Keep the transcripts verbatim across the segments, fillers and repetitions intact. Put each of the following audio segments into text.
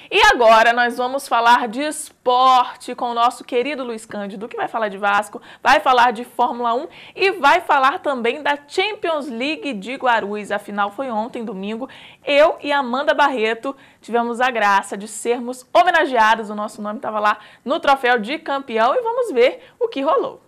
E agora nós vamos falar de esporte com o nosso querido Luiz Cândido, que vai falar de Vasco, vai falar de Fórmula um e vai falar também da Champions League de Guarulhos. A final foi ontem, domingo. Eu e Amanda Barreto tivemos a graça de sermos homenageados. O nosso nome estava lá no troféu de campeão e vamos ver o que rolou.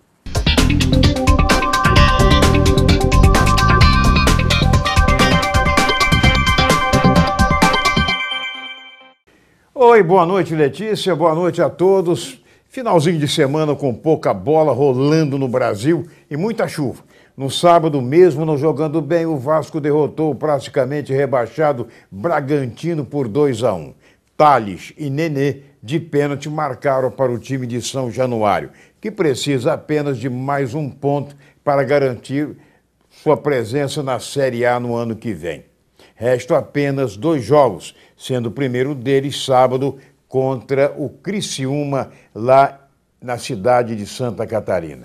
Oi, boa noite, Letícia, boa noite a todos. Finalzinho de semana com pouca bola rolando no Brasil e muita chuva. No sábado, mesmo não jogando bem, o Vasco derrotou o praticamente rebaixado Bragantino por dois a um. Tales e Nenê, de pênalti, marcaram para o time de São Januário, que precisa apenas de mais um ponto para garantir sua presença na Série A no ano que vem. Restam apenas dois jogos, sendo o primeiro deles sábado contra o Criciúma, lá na cidade de Santa Catarina.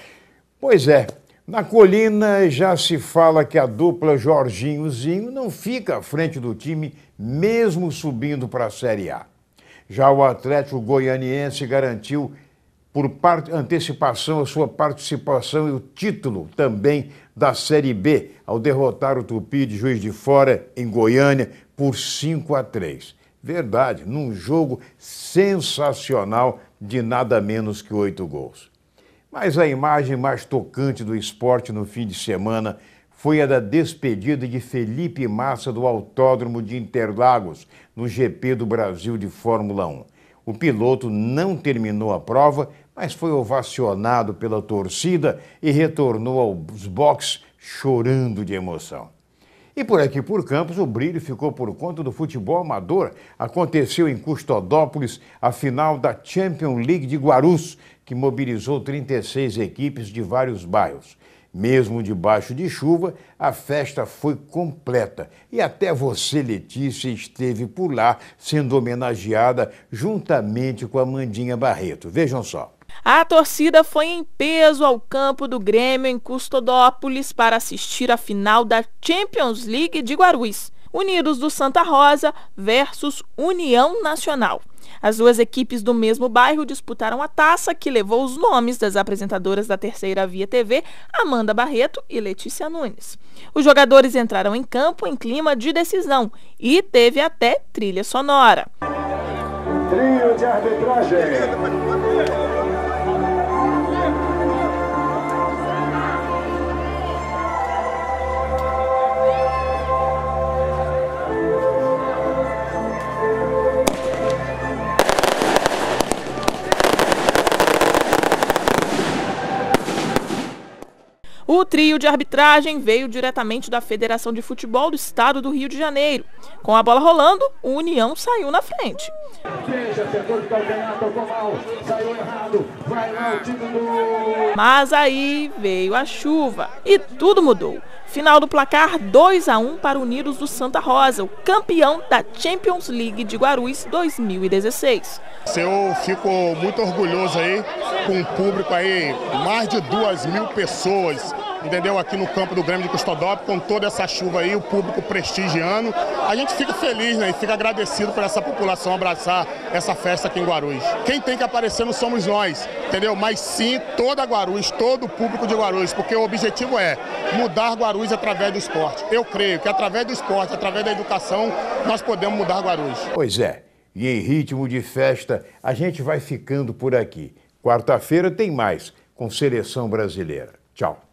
Pois é, na Colina já se fala que a dupla Jorginho-Zinho não fica à frente do time, mesmo subindo para a Série A. Já o Atlético Goianiense garantiu por antecipação a sua participação e o título também da Série B, ao derrotar o Tupi de Juiz de Fora em Goiânia por cinco a três. Verdade, num jogo sensacional de nada menos que oito gols. Mas a imagem mais tocante do esporte no fim de semana foi a da despedida de Felipe Massa do Autódromo de Interlagos, no G P do Brasil de Fórmula um. O piloto não terminou a prova, mas foi ovacionado pela torcida e retornou aos boxes chorando de emoção. E por aqui por Campos, o brilho ficou por conta do futebol amador. Aconteceu em Custodópolis a final da Champions League de Guarulhos, que mobilizou trinta e seis equipes de vários bairros. Mesmo debaixo de chuva, a festa foi completa. E até você, Letícia, esteve por lá, sendo homenageada juntamente com a Amandinha Barreto. Vejam só. A torcida foi em peso ao campo do Grêmio em Custodópolis para assistir a final da Champions League de Guarulhos. Unidos do Santa Rosa versus União Nacional. As duas equipes do mesmo bairro disputaram a taça, que levou os nomes das apresentadoras da Terceira Via T V, Amanda Barreto e Letícia Nunes. Os jogadores entraram em campo em clima de decisão e teve até trilha sonora. Trio de arbitragem. O trio de arbitragem veio diretamente da Federação de Futebol do Estado do Rio de Janeiro. Com a bola rolando, o União saiu na frente. Mas aí veio a chuva e tudo mudou. Final do placar dois a um para Unidos do Santa Rosa, o campeão da Champions League de Guarulhos dois mil e dezesseis. Eu fico muito orgulhoso aí com o público aí, mais de duas mil pessoas, entendeu? Aqui no campo do Grêmio de Custodópolis, com toda essa chuva aí, o público prestigiando. A gente fica feliz, né? E fica agradecido por essa população abraçar essa festa aqui em Guarulhos. Quem tem que aparecer não somos nós, entendeu? Mas sim toda Guarulhos, todo o público de Guarulhos, porque o objetivo é mudar Guarulhos através do esporte. Eu creio que através do esporte, através da educação, nós podemos mudar Guarulhos. Pois é, e em ritmo de festa, a gente vai ficando por aqui. Quarta-feira tem mais, com Seleção Brasileira. Tchau.